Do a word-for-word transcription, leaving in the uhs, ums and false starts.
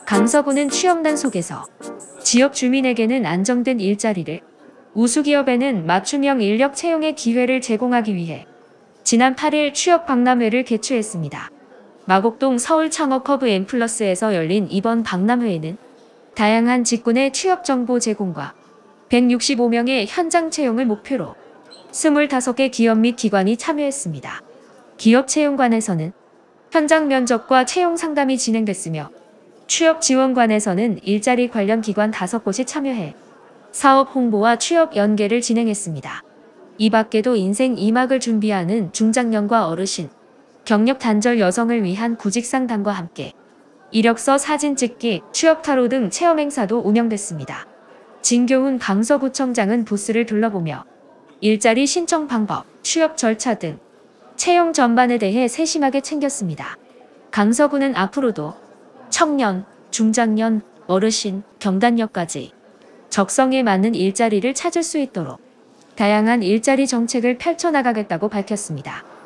강서구는 취업난 속에서 지역 주민에게는 안정된 일자리를, 우수기업에는 맞춤형 인력 채용의 기회를 제공하기 위해 지난 팔 일 취업 박람회를 개최했습니다. 마곡동 서울 창업허브 엠플러스에서 열린 이번 박람회에는 다양한 직군의 취업 정보 제공과 백육십오 명의 현장 채용을 목표로 스물다섯 개 기업 및 기관이 참여했습니다. 기업 채용관에서는 현장 면접과 채용 상담이 진행됐으며 취업지원관에서는 일자리 관련 기관 다섯 곳이 참여해 사업 홍보와 취업 연계를 진행했습니다. 이 밖에도 인생 이 막을 준비하는 중장년과 어르신, 경력 단절 여성을 위한 구직 상담과 함께 이력서 사진 찍기, 취업 타로 등 체험 행사도 운영됐습니다. 진교훈 강서구청장은 부스를 둘러보며 일자리 신청 방법, 취업 절차 등 채용 전반에 대해 세심하게 챙겼습니다. 강서구는 앞으로도 청년, 중장년, 어르신, 경단녀까지 적성에 맞는 일자리를 찾을 수 있도록 다양한 일자리 정책을 펼쳐나가겠다고 밝혔습니다.